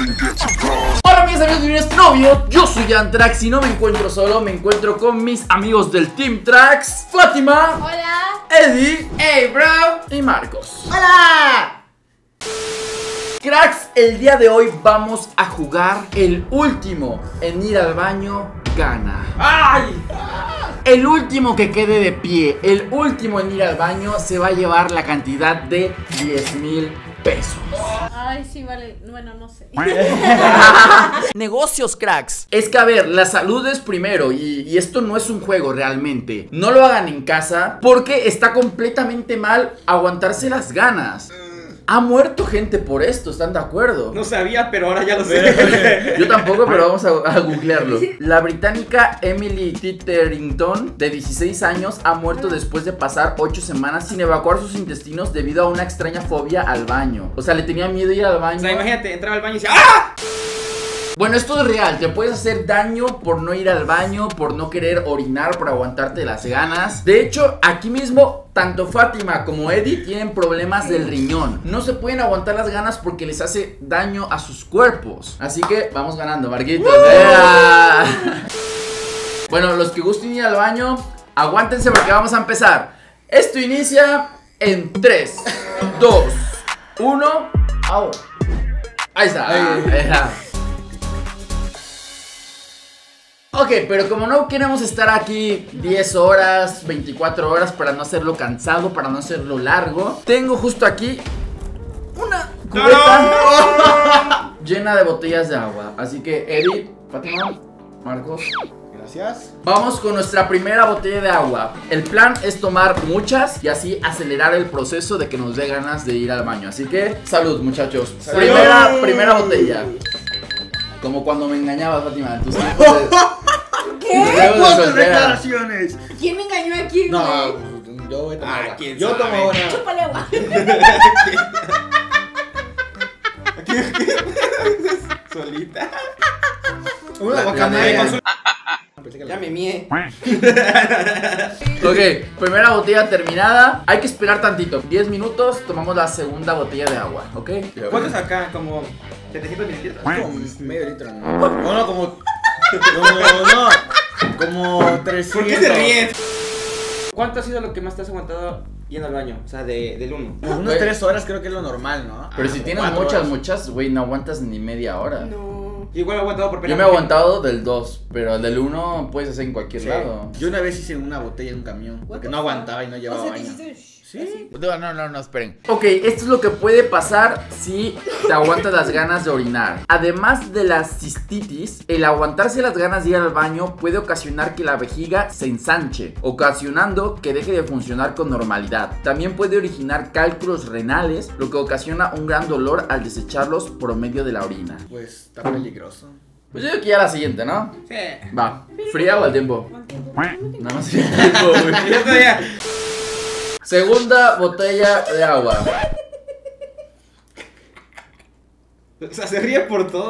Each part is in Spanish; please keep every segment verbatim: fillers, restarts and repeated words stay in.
Hola mis amigos de nuestro novio, yo soy Antrax y no me encuentro solo, me encuentro con mis amigos del Team Trax, Fátima. Hola. Eddie. Hey bro. Y Marcos. Hola. Cracks, el día de hoy vamos a jugar el último en ir al baño gana. ¡Ay! El último que quede de pie, el último en ir al baño se va a llevar la cantidad de diez mil pesos. Ay, sí, vale. Bueno, no sé. Negocios, cracks. Es que a ver, la salud es primero y, y esto no es un juego realmente. No lo hagan en casa porque está completamente mal aguantarse las ganas. Ha muerto gente por esto, ¿están de acuerdo? No sabía, pero ahora ya lo sé. Yo tampoco, pero vamos a, a googlearlo. La británica Emily Titterington, de dieciséis años, ha muerto después de pasar ocho semanas sin evacuar sus intestinos debido a una extraña fobia al baño. O sea, le tenía miedo ir al baño. O sea, imagínate, entraba al baño y decía ¡ah! Bueno, esto es real, te puedes hacer daño por no ir al baño, por no querer orinar, por aguantarte las ganas. De hecho, aquí mismo, tanto Fátima como Eddie tienen problemas del riñón. No se pueden aguantar las ganas porque les hace daño a sus cuerpos. Así que vamos ganando, Marquitos. Bueno, los que gusten ir al baño, aguántense porque vamos a empezar. Esto inicia en tres, dos, uno, ahora. Ahí está, ahí está. Ok, pero como no queremos estar aquí diez horas, veinticuatro horas para no hacerlo cansado, para no hacerlo largo, tengo justo aquí una cubeta llena de botellas de agua. Así que, Eddie, Fátima, Marcos, gracias. Vamos con nuestra primera botella de agua. El plan es tomar muchas y así acelerar el proceso de que nos dé ganas de ir al baño. Así que, salud, muchachos. ¡Salud! Primera, primera botella. Como cuando me engañabas, Fátima, en tus tiempos de... ¿Qué? ¿Cuántas declaraciones? ¿Quién engañó a quién? No, güey? yo voy a tomar Ah, agua. ¿quién Yo sabe? tomo agua. Chúpale agua. Solita. Una La- guacamaya. la- Ya me mié. Ok, primera botella terminada. Hay que esperar tantito, diez minutos, tomamos la segunda botella de agua, ¿ok? ¿Cuántos acá? Como setecientos mililitros. Como medio litro, ¿no? No, no, como... Como, no, como trescientos. ¿Por qué se ríen? ¿Cuánto ha sido lo que más te has aguantado yendo al baño? O sea, de, del uno. Unas Güey. tres horas creo que es lo normal, ¿no? Pero Ah, si como tienes cuatro muchas, horas. muchas, güey, no aguantas ni media hora. No. Yo igual he aguantado por pena. Yo me he porque- aguantado del dos, pero el del uno puedes hacer en cualquier Sí. lado. Yo una vez hice una botella en un camión porque no aguantaba y no llevaba O sea, te baño. hiciste shh, Sí. así. No, no, no, no, esperen. Ok, esto es lo que puede pasar si te aguantas las ganas de orinar. Además de la cistitis, el aguantarse las ganas de ir al baño puede ocasionar que la vejiga se ensanche, ocasionando que deje de funcionar con normalidad. También puede originar cálculos renales, lo que ocasiona un gran dolor al desecharlos por medio de la orina. Pues está peligroso. Pues yo digo que ya la siguiente, ¿no? Sí. Va, ¿fría o al tiempo? ¿Cuánto tiempo? Nada más el tiempo, güey. El otro día. Segunda botella de agua. O sea, se ríe por todo.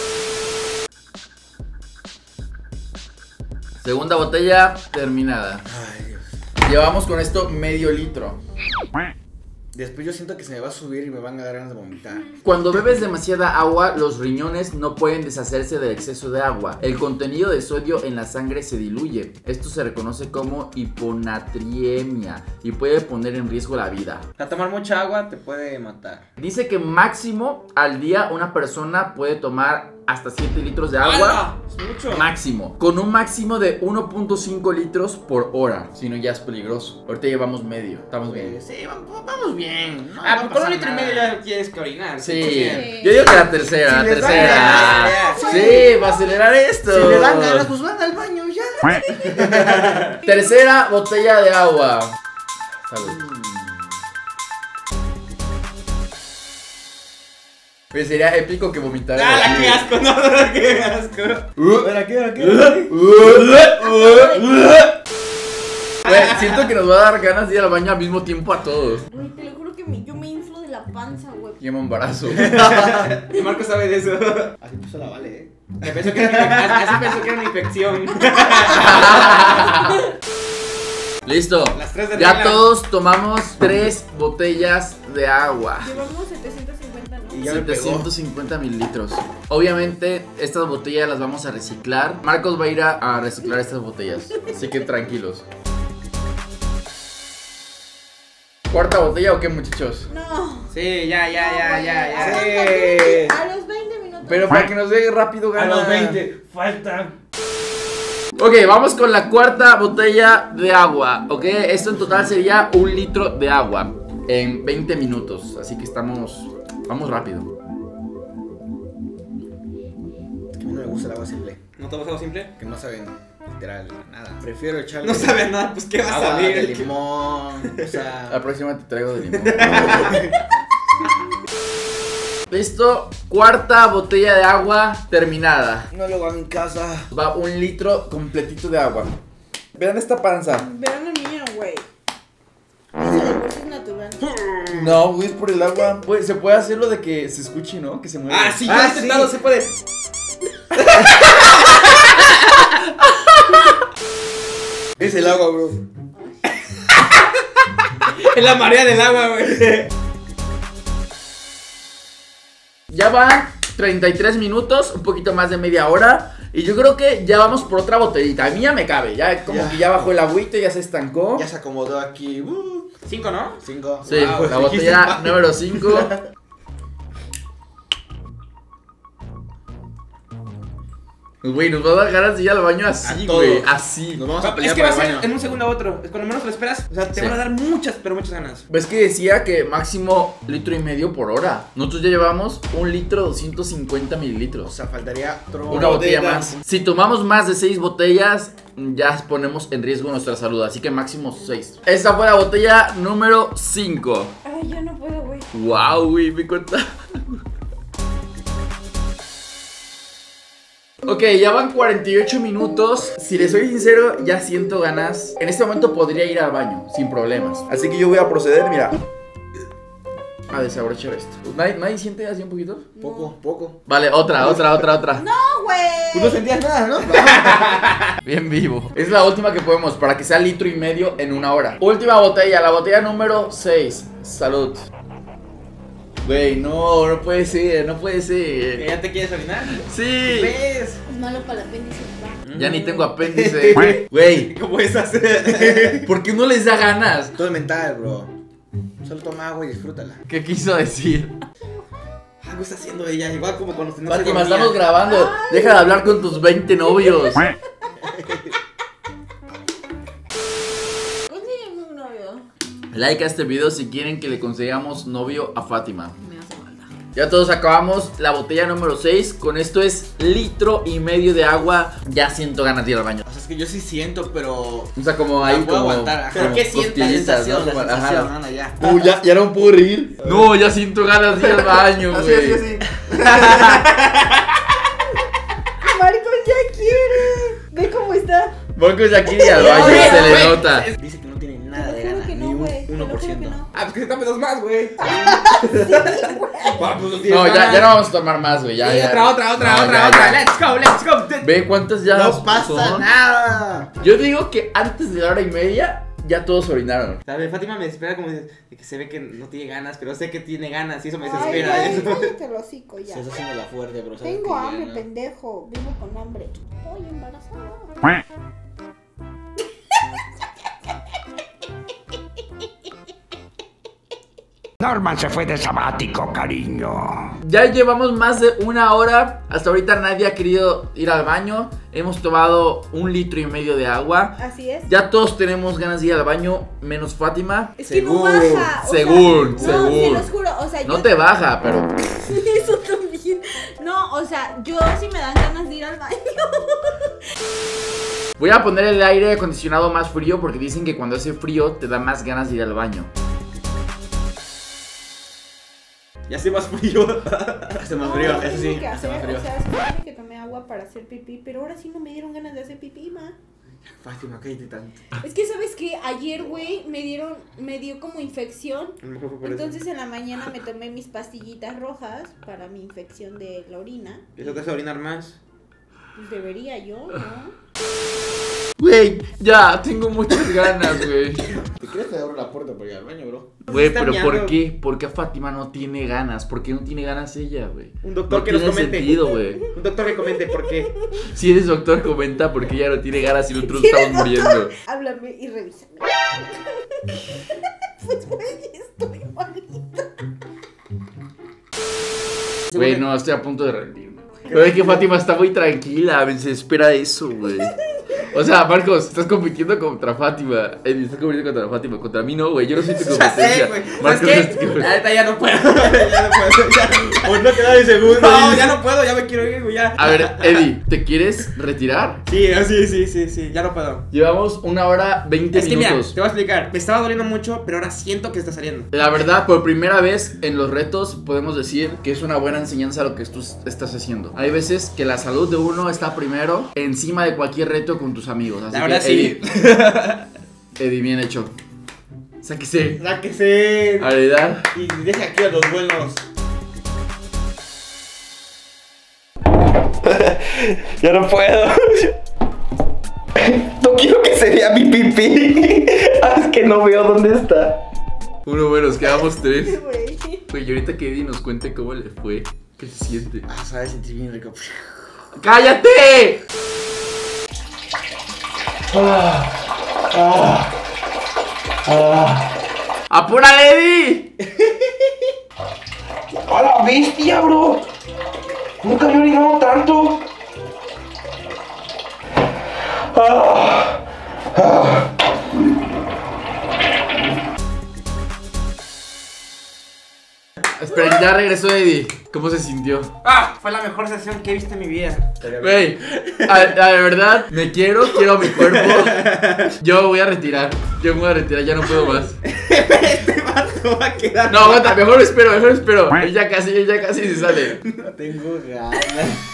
Segunda botella terminada. Ay, Dios. Llevamos con esto medio litro. Después yo siento que se me va a subir y me van a dar ganas de vomitar. Cuando bebes demasiada agua, los riñones no pueden deshacerse del exceso de agua. El contenido de sodio en la sangre se diluye. Esto se reconoce como hiponatriemia y puede poner en riesgo la vida. O sea, tomar mucha agua te puede matar. Dice que máximo al día una persona puede tomar hasta siete litros de agua. ¡Hala! Es mucho. Máximo, con un máximo de uno punto cinco litros por hora. Si no, ya es peligroso. Ahorita llevamos medio, estamos bien. Sí, vamos, vamos bien. No, Ah, no pues con pasa un litro y nada. medio ya tienes que orinar. Sí, cien por ciento. yo digo que la tercera, Si la les dan tercera. ganas, Sí, sí. va a acelerar esto. Si le dan ganas, pues van al baño ya. Tercera botella de agua. Salud. Pues sería épico que vomitara. ¡Ah, qué asco! No, no, qué asco. ¿Para qué? ¿Para qué? Güey, siento que nos va a dar ganas de ir al baño al mismo tiempo a todos. Güey, te lo juro que me- yo me inflo de la panza, güey. Y me embarazo. Y Marco sabe de eso. Así puso la vale, eh. Me pensó que era una infec- Así pensó que era una infección. Listo. Las tres de Ya regla. todos tomamos tres botellas de agua. Llevamos setecientos cincuenta, ¿no? Y ya me pegó. setecientos cincuenta mililitros. Obviamente, estas botellas las vamos a reciclar. Marcos va a ir a, a reciclar estas botellas. Así que tranquilos. ¿Cuarta botella o qué, muchachos? No. Sí, ya, ya, No, ya, güey, ya, ya. aguanta, Sí. A los veinte minutos. Pero para que nos dé rápido A gana. los veinte, faltan. Ok, vamos con la cuarta botella de agua. Ok, esto en total sería un litro de agua en veinte minutos. Así que estamos. Vamos rápido. Es que a mí no me gusta el agua simple. ¿No tomas algo simple? Que no saben literal nada. Prefiero echarle. No sabe nada, pues ¿qué vas a agua de saber? limón. O sea. La próxima te traigo de limón. Listo, cuarta botella de agua terminada. No lo hago en casa. Va un litro completito de agua. Vean esta panza. Vean el mío, güey. Ese de por sí es natural. No, güey, es por el agua. Pues, se puede hacer lo de que se escuche, ¿no? Que se mueva. Ah, sí, yo Ah, he intentado, sí. se puede. Es el agua, bro. Es la marea del agua, güey. Ya van treinta y tres minutos, un poquito más de media hora. Y yo creo que ya vamos por otra botellita. A mí ya me cabe, ya como Ya. que ya bajó el agüito, ya se estancó. Ya se acomodó aquí. Uh, Cinco, ¿no? cinco. Sí, Wow, la dijiste botella mal. número cinco. Güey, nos va a dar ganas de ir al baño así, A todos. güey. Así. Nos vamos a Es pelear que por va a el ser baño. en un segundo a otro. Es cuando menos te lo esperas. O sea, te Sí. van a dar muchas, pero muchas ganas. ¿Ves que decía que máximo litro y medio por hora? Nosotros ya llevamos un litro doscientos cincuenta O mililitros. sea, faltaría otro. Una botella más. Si tomamos más de seis botellas, ya ponemos en riesgo nuestra salud. Así que máximo seis. Esta fue la botella número cinco. Ay, yo no puedo, güey. Wow, güey, me cuenta. Ok, ya van cuarenta y ocho minutos. Si les soy sincero, ya siento ganas. En este momento podría ir al baño, sin problemas. Así que yo voy a proceder, mira, a desabrochar esto. ¿Nadie, ¿nadie siente así un poquito? Poco, poco. Vale, otra, otra, otra, otra. No, güey. Tú no sentías nada, ¿no? Bien vivo. Es la última que podemos para que sea litro y medio en una hora. Última botella, la botella número seis. Salud. Güey, no, no puede ser, no puede ¿Que ser. ya te quieres orinar? Sí. ¿Ves? Es malo para el apéndice. va. Ya ni tengo apéndice. Güey, ¿Cómo esas? ¿por qué no les da ganas? Todo es mental, bro. Solo toma agua y disfrútala. ¿Qué quiso decir? Algo está haciendo ella, igual como cuando no se Fátima, dormía. estamos grabando. Deja de hablar con tus veinte novios. Consígueme un novio. Like a este video si quieren que le consigamos novio a Fátima. Me hace falta. Ya todos acabamos la botella número seis. Con esto es litro y medio de agua. Ya siento ganas de ir al baño. O sea, es que yo sí siento, pero. O sea, como ahí la puedo como, aguantar. Ajá. ¿Pero como qué sientes? La costillitas, sensación, ¿no? la Como- ajá. sensación, Ana, ya. Uh, ya, ya no me puedo reír. No, ya siento ganas de ir al baño, Así, güey. así, así. Marcos ya quiere. Ve cómo está. Marcos aquí y al baño Güey, se le güey. nota. Dice que no tiene nada Te de lo juro ganas, que ni no, un güey. Te lo uno por juro que ciento. no. Ah, pues que se tome dos más, güey. Va, pues no tienes No, ya, nada. ya no vamos a tomar más, güey. Ya, Sí, ya. otra, otra, otra, No, otra, ya, otra. ya. Let's go, let's go. Ve cuántas ya No pasa son. nada. Yo digo que antes de la hora y media ya todos orinaron. ¿Sabes? Fátima me desespera como de de que se ve que no tiene ganas, pero sé que tiene ganas y eso me Ay, desespera. güey, Eso. cállate el hocico ya. Se está haciendo la fuerte, pero sabes Tengo que ya hambre, no. pendejo. Vivo con hambre. Estoy embarazada. Norman se fue de sabático, cariño. Ya llevamos más de una hora. Hasta ahorita nadie ha querido ir al baño. Hemos tomado un litro y medio de agua. Así es. Ya todos tenemos ganas de ir al baño, menos Fátima. Es que no Según, baja. o sea, según, no, según. se los juro. O sea, No yo. te baja, pero Eso también. No, o sea, yo sí me dan ganas de ir al baño. voy a poner el aire acondicionado más frío porque dicen que cuando hace frío te da más ganas de ir al baño. Ya hace más frío. Hace más No, frío, lo eso tengo sí. que Hace hacer, más frío. O sea, se supone que tomé agua para hacer pipí, pero ahora sí no me dieron ganas de hacer pipí, ma. Fátima, cállate tanto. Es que, ¿sabes qué? Ayer, güey, me dieron, me dio como infección. A lo mejor fue por eso. Entonces en la mañana me tomé mis pastillitas rojas para mi infección de la orina. ¿Eso te hace orinar más? Pues debería yo, ¿no? Güey, ya, tengo muchas ganas, güey. ¿Te quieres te abro la puerta para ir al baño, bro? Güey, Está pero ¿por miando. qué? ¿Por qué Fátima no tiene ganas? ¿Por qué no tiene ganas ella, güey? Un doctor no que nos tiene comente. sentido, güey. Un doctor que comente por qué. Si eres doctor, comenta porque ella no tiene ganas y nosotros estamos muriendo. Háblame y revísame. Pues güey, estoy malita. Güey, no, estoy a punto de rendirme. Pero es que Fátima está muy tranquila, me desespera eso, güey. O sea, Marcos, estás compitiendo contra Fátima. Eddie, estás compitiendo contra Fátima. Contra mí no, güey. Yo no soy tu Ya sé, competencia. güey. ¿Sabes Marcos qué? es tu- La neta ya no puedo. Ya no puedo. Ya. Pues no queda de segundo. No, ya no puedo, ya me quiero ir, güey. Ya. A ver, Eddie, ¿te quieres retirar? Sí, sí, sí, sí, sí. Ya no puedo. Llevamos una hora veinte Es que mira, minutos. te voy a explicar. Me estaba doliendo mucho, pero ahora siento que está saliendo. La verdad, por primera vez en los retos podemos decir que es una buena enseñanza lo que tú estás haciendo. Hay veces que la salud de uno está primero encima de cualquier reto con tus amigos. Así La verdad, que, sí. Eddie, Eddie, bien hecho. Sáquese. Sáquese. Aridad. Y deja aquí a los buenos. Ya no puedo. No quiero que se vea mi pipí. Ah, es que no veo dónde está. Uno menos, quedamos tres. Güey. Güey, y ahorita que Eddie nos cuente cómo le fue, ¿qué se siente? Ah, sabes, sentir bien rico. ¡Cállate! ¡Apúrale, Eddie! ¡A la bestia, bro! Nunca había orinado tanto. Ah, ah. Espera, ya regresó Eddie. ¿Cómo se sintió? Ah, fue la mejor sesión que he visto en mi vida. Güey, a, a de verdad, me quiero, quiero mi cuerpo. Yo voy a retirar. Yo me voy a retirar, ya no puedo más. Este vato va a quedar. No, aguanta, mejor espero, mejor espero. Él ya casi, él ya casi se sale. No tengo ganas.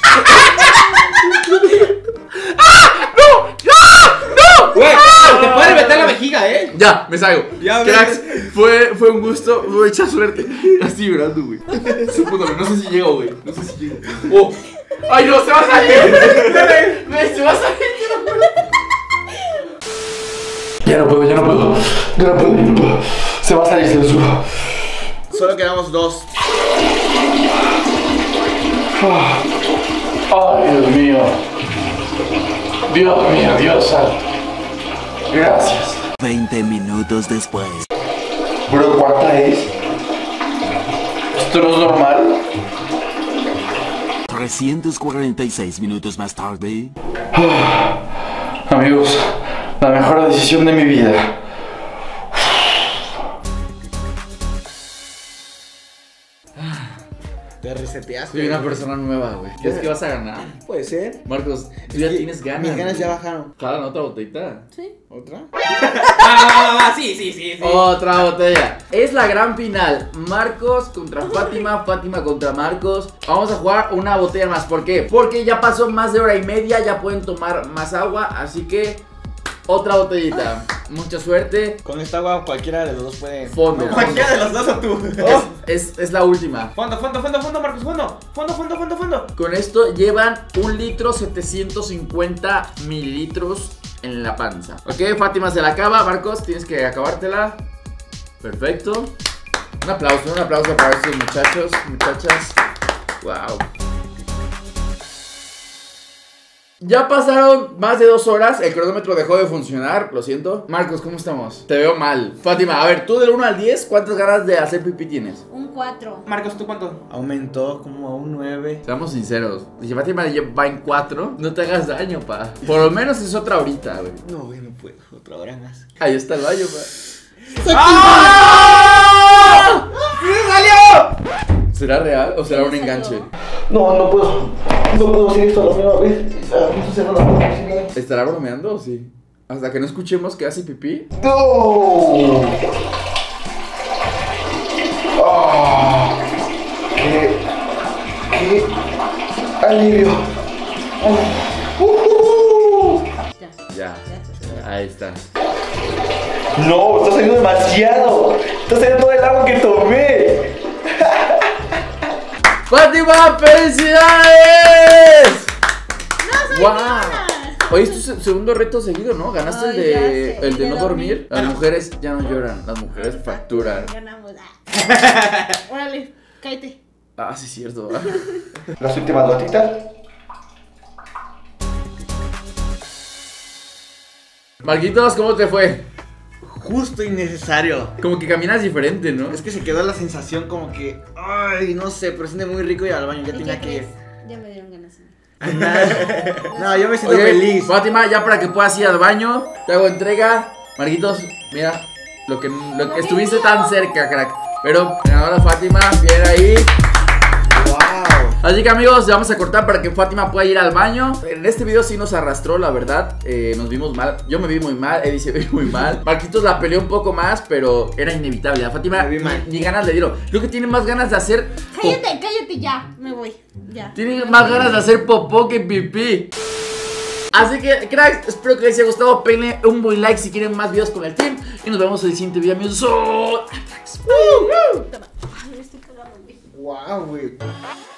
Güey, te puede meter la vejiga, eh. Ya, me salgo. Ya, Cracks, fue, fue un gusto, mucha suerte. Estoy llorando, güey. Su puta madre, no sé si llego, güey. No sé si llego. Oh. ¡Ay, no! ¡Se va a salir! Güey, se va a salir. Ya no puedo, ya no puedo. Ya no puedo, ya no puedo. Se va a salir, se lo subo. Solo quedamos dos. Ay, Dios mío. Dios mío, Dios santo. Gracias. veinte minutos después. Bro, ¿cuánta es? ¿Esto no es normal? trescientos cuarenta y seis minutos más tarde. Amigos, la mejor decisión de mi vida. Te reseteaste. Soy una persona nueva, güey. ¿Crees que vas a ganar? Puede ser. Marcos, tú ya Es que tienes ganas. Mis ganas güey. ya bajaron. Jalan otra botellita. Sí. ¿Otra? Ah, sí, sí, sí, sí. Otra botella. Es la gran final. Marcos contra Fátima, Fátima contra Marcos. Vamos a jugar una botella más. ¿Por qué? Porque ya pasó más de hora y media. Ya pueden tomar más agua. Así que otra botellita. Mucha suerte. Con esta agua cualquiera de los dos puede. Fondo. Cualquiera de los dos o tú. Es, es la última. Fondo, fondo, fondo, fondo, Marcos, fondo. Fondo, fondo, fondo, fondo. Con esto llevan un litro setecientos cincuenta mililitros en la panza. Ok, Fátima se la acaba. Marcos, tienes que acabártela. Perfecto. Un aplauso, un aplauso para estos muchachos, muchachas. Wow. Ya pasaron más de dos horas. El cronómetro dejó de funcionar. Lo siento. Marcos, ¿cómo estamos? Te veo mal. Fátima, a ver, tú del uno al diez, ¿cuántas ganas de hacer pipí tienes? Un cuatro. Marcos, ¿tú cuánto? Aumentó como a un nueve. Seamos sinceros. Si Fátima va en cuatro, no te hagas daño, pa. Por lo menos es otra horita, güey. No, güey, no puedo. Otra hora más. Ahí está el baño, pa. ¡Ah! ¡Sí salió! ¿Será real o será un enganche? No, no puedo. No puedo hacer esto a la misma vez. Ah, no sé, no la puedo hacer. ¿Estará bromeando o sí? Hasta que no escuchemos que hace pipí. ¡No! ¡Ah! ¡Qué... qué alivio! ¡Uh! ¡Uh! Ya. Ya, ahí está. No, está saliendo demasiado. Está saliendo todo el agua que tomé. ¡Fátima, felicidades! ¡No soy ¡Wow! nada! Oye, es tu se- segundo reto seguido, ¿no? Ganaste Ay, el de, ya sé, el de el no de dormir. dormir. Las mujeres ya no lloran, las mujeres facturan. Ganamos. Ah. Órale, cállate. Ah, sí, es cierto. ¿verdad? Las últimas gotitas. Marquitos, ¿cómo te fue? Justo y necesario. Como que caminas diferente, ¿no? Es que se quedó la sensación como que, ay, no sé, pero siente muy rico ir al baño, ya ¿Y tenía qué que ir. crees? Ya me dieron ganas. No, yo me siento Oye, feliz. Fátima, ya para que puedas ir al baño, te hago entrega. Marquitos, mira, lo que, lo que estuviste tan cerca, crack. Pero, ganadora Fátima, bien ahí. Wow. Así que amigos, ya vamos a cortar para que Fátima pueda ir al baño. En este video sí nos arrastró, la verdad. eh, Nos vimos mal, yo me vi muy mal, Eddie se ve muy mal. Marquitos la peleó un poco más, pero era inevitable. A Fátima Me vi ni, mal. ni ganas le dieron. Creo que tiene más ganas de hacer po- Cállate, cállate ya. Me voy. Ya. Tiene más ganas de hacer popó que pipí. Así que, cracks, espero que les haya gustado. Peguen un buen like si quieren más videos con el team. Y nos vemos en el siguiente video, amigos. Toma. Ay, me estoy cagando, güey. Wow, güey.